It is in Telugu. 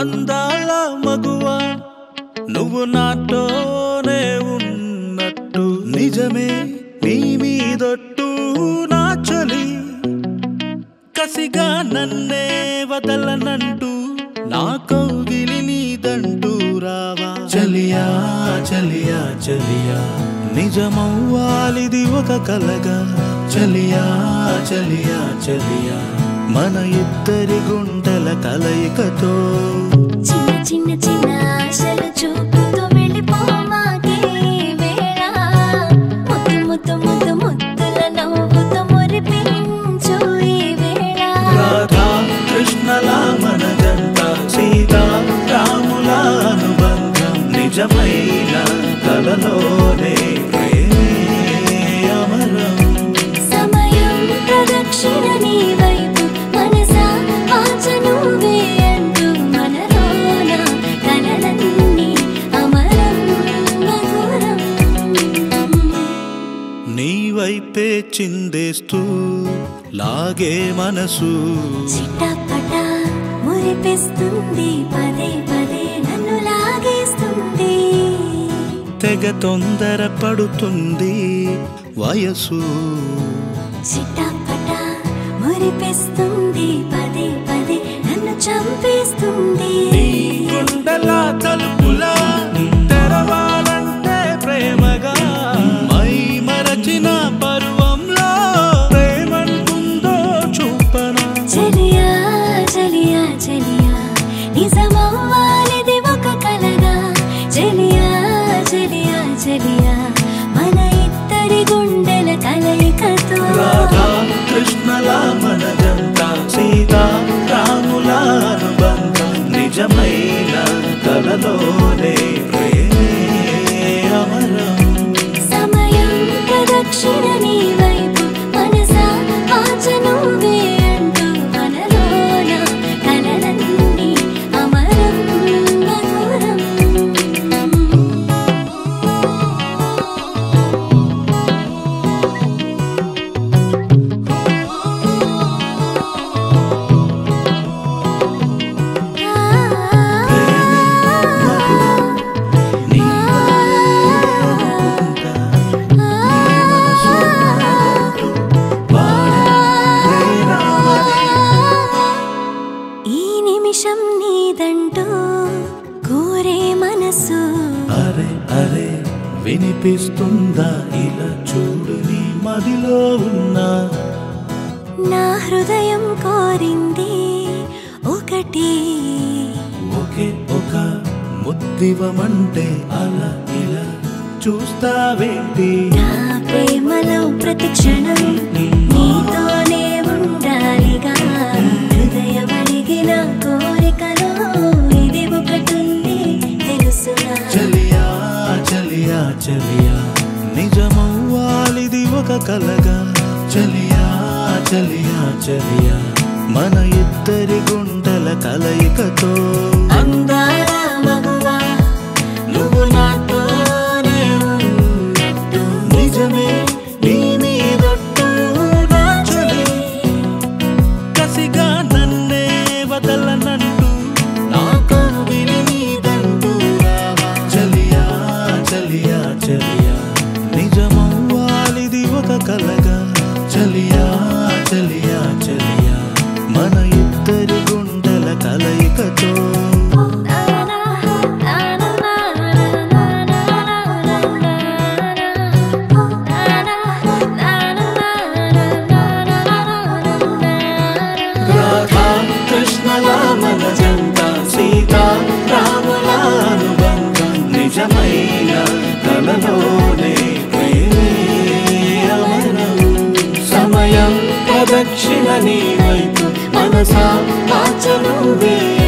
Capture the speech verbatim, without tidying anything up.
అందాల మగువా నువ్వు నాతోనే ఉన్నట్టు నిజమే నీ మీదొట్టు నా చలి కసిగా నన్నే వదలనంటూ నా కౌగిలి నీదంటూ రావా చలియా చలియా చలియా నిజమవ్వాలిది ఒక కలగా చలియా చలియా చలియా మన ఇద్దరి గుండెల కలయికతో చిన్న చిన్న చిన్న ఆశలు చూపుతూ వెళ్ళిపోమాకే వేళ ముద్దు ముద్దు ముద్దు ముద్దుల నవ్వుతో మురిపించు ఈ వేళ రాధా కృష్ణల మన జంట సీతా రాముల అనుబంధం నిజమైన కలలోనే ప్రేమే అమరం సమయం ప్రదక్షిణ నీ వైపు మనసా వాచ నువ్వే అంటూ మనలోన కలలన్నీ అమరం మధురం నీ వైపే చిందేస్తూ లాగే మనసు చిట్టపట మురిపిస్తుంది పదే పదే నన్ను లాగేస్తుంది తెగ తొందర పడుతుంది వయసు చిట్టపట మురిపిస్తుంది పదే పదే నన్ను చంపేస్తుంది నీ గుండెల తలుపులా తెరవాలంటే ప్రేమగా మై మరచిన పర్వంలో ప్రేమంటుందో చూపనా చలియా చలియా చలియా నిజమవ్వాలిది ఒక కలగా చలియా చలియా చలియా మన ఇద్దరి గుండెల కలయికతో రాధా కృష్ణల మన జంట సీతా రాముల అనుబంధం నిజమైన కలలోనే ప్రేమే అమరం సమయం ప్రదక్షిణ నీ వైపు మనసా వాచ నువ్వే అంటూ మనలోన కలలన్నీ అమరం మధురం ఈ నిమిషం నీదంటూ కోరే మనసు అరే అరే వినిపిస్తుందా ఇలా చూడు నీ మదిలో ఉన్నా నా హృదయం కోరింది ఒకటి ఒకే ఒక ముద్దివమంటే అలా ఇలా చూస్తావేంటి నా ప్రేమలో ప్రతి క్షణం నీతోనే ఉండాలిగా హృదయం అడిగిన కోరికలో ఇది ఒకటుంది తెలుసుగా చలియా చలియా చలియా నిజమవ్వాలిది ఒక కలగా చలియా చలియా చలియా మన ఇద్దరి గుండెల కలయికతో అందాల మగువా నువ్వు నాతోనే ఉన్నట్టు నిజమే నీ మీదొట్టు నా చలి కసిగా నన్నే వదలనంటూ నా కౌగిలి నీదంటూ రావా చలియా చలియా చలియా నిజమవ్వాలిది ఒక కలగా చలియా చలియా చలియా మన ఇద్దరి గుండెల కలయికతో రాధా కృష్ణల మన జంట సీతా రాముల అనుబంధం నిజమైన కలలోనే ప్రేమే అమరం సమయం ప్రదక్షిణ నీ వైపు మనసా వాచ నువ్వే